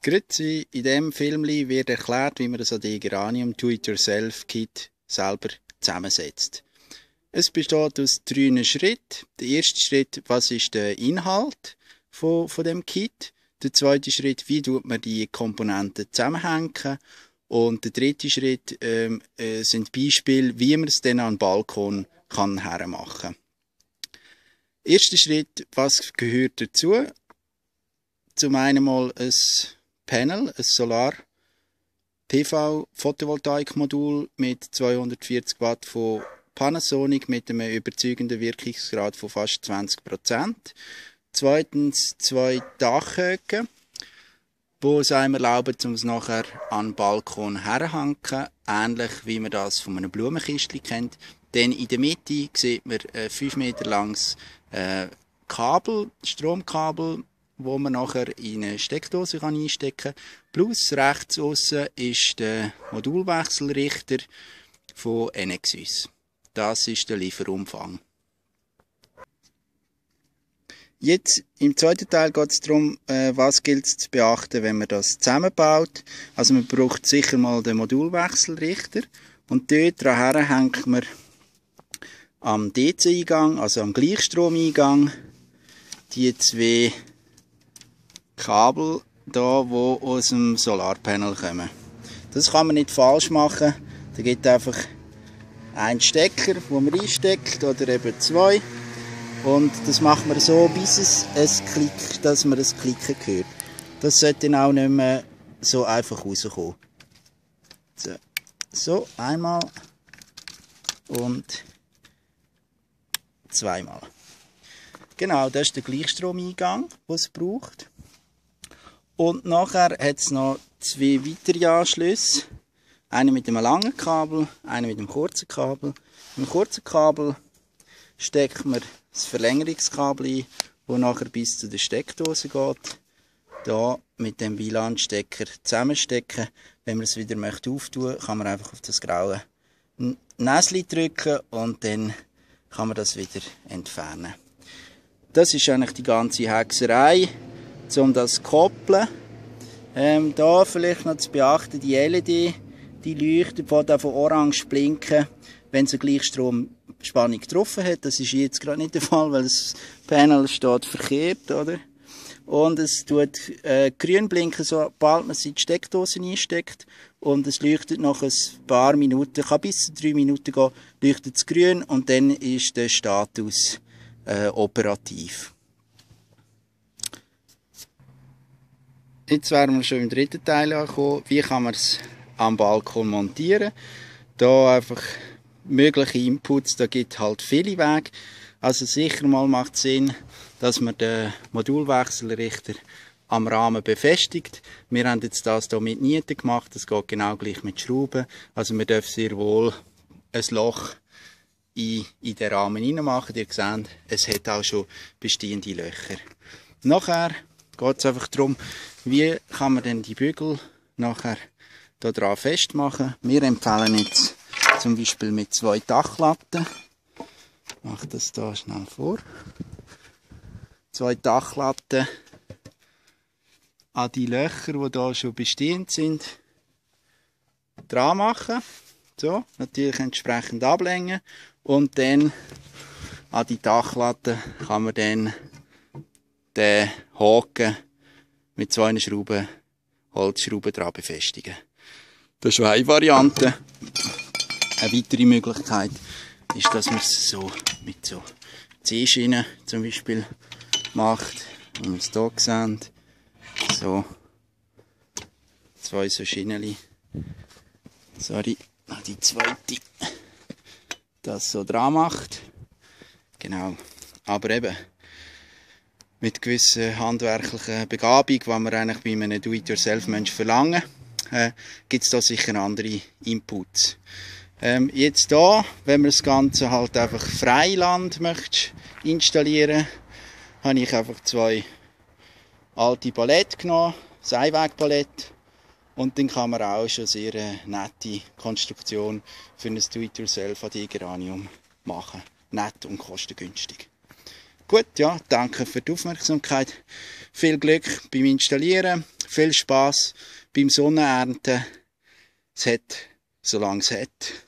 Grüezi, in diesem Film wird erklärt, wie man das Adegeranium Do-It-Yourself-Kit selber zusammensetzt. Es besteht aus 3 Schritten. Der erste Schritt, was ist der Inhalt von dem Kit? Der zweite Schritt, wie tut man die Komponenten zusammenhängen? Und der dritte Schritt sind Beispiele, wie man es dann an den Balkon hermachen kann. Erster Schritt, was gehört dazu? Zum einen mal ein Panel, ein Solar-PV-Photovoltaik-Modul mit 240 Watt von Panasonic mit einem überzeugenden Wirkungsgrad von fast 20%. Zweitens 2 Dachhöcker, die es einem erlauben, um es nachher an den Balkon herzuhängen, ähnlich wie man das von einem Blumenkistchen kennt. Dann in der Mitte sieht man ein 5 Meter langes Kabel, Stromkabel, wo man nachher in eine Steckdose einstecken kann. Plus rechts aussen ist der Modulwechselrichter von Enexus. Das ist der Lieferumfang. Jetzt im zweiten Teil geht es darum, was gilt es zu beachten, wenn man das zusammenbaut. Also man braucht sicher mal den Modulwechselrichter und dort daran hängt man am DC-Eingang, also am Gleichstromeingang, die 2 Kabel da, die aus dem Solarpanel kommen. Das kann man nicht falsch machen. Da gibt es einfach einen Stecker, den man einsteckt, oder eben 2. Und das macht man so, bis es klickt, dass man das Klicken hört. Das sollte dann auch nicht mehr so einfach rauskommen. So, einmal und zweimal. Genau, das ist der Gleichstromeingang, den es braucht. Und nachher hat es noch 2 weitere Anschlüsse. Einen mit einem langen Kabel, einen mit einem kurzen Kabel. Mit dem kurzen Kabel steckt man das Verlängerungskabel ein, das nachher bis zu der Steckdose geht. Hier mit dem WLAN-Stecker zusammenstecken. Wenn man es wieder auftun möchte, kann man einfach auf das graue Näschen drücken und dann kann man das wieder entfernen. Das ist eigentlich die ganze Hexerei, um das zu koppeln. Da vielleicht noch zu beachten, die LED, die leuchtet von orange blinken, wenn es eine Gleichstromspannung getroffen hat. Das ist jetzt gerade nicht der Fall, weil das Panel steht verkehrt, oder? Und es tut grün blinken, sobald man es in die Steckdose einsteckt. Und es leuchtet nach ein paar Minuten, kann bis zu 3 Minuten gehen, leuchtet es grün und dann ist der Status operativ. Jetzt wären wir schon im dritten Teil angekommen. Wie kann man es am Balkon montieren? Da einfach mögliche Inputs, da gibt es halt viele Wege. Also sicher mal macht es Sinn, dass man den Modulwechselrichter am Rahmen befestigt. Wir haben jetzt das hier mit Nieten gemacht, das geht genau gleich mit Schrauben. Also man darf sehr wohl ein Loch in den Rahmen rein machen. Ihr seht, es hat auch schon bestehende Löcher. Nachher geht es einfach darum, wie kann man denn die Bügel nachher da dran festmachen. Wir empfehlen jetzt zum Beispiel mit 2 Dachlatten. Ich mache das hier schnell vor. 2 Dachlatten an die Löcher, die hier schon bestehend sind, dran machen. So, natürlich entsprechend ablängen. Und dann an die Dachlatte kann man dann den Haken mit 2 Schrauben, Holzschrauben dran befestigen. Das ist schon eine Variante. Eine weitere Möglichkeit ist, dass man es so mit so C-Schienen zum Beispiel macht. Wie wir es hier sehen. So 2 so Schienen. Sorry, noch die zweite. Das so dran macht. Genau. Aber eben mit gewissen handwerklichen Begabung, die wir eigentlich bei einem Do-it-yourself-Mensch verlangen, gibt es da sicher andere Inputs. Jetzt da, wenn man das Ganze halt einfach Freiland möchte installieren, habe ich einfach 2 alte Palette genommen, das Einwegpalette, und dann kann man auch schon sehr nette Konstruktion für ein Do-it-yourself Adegeranium machen. Nett und kostengünstig. Gut, ja, danke für die Aufmerksamkeit. Viel Glück beim Installieren, viel Spaß beim Sonnenernten. Es hat, solange es hat.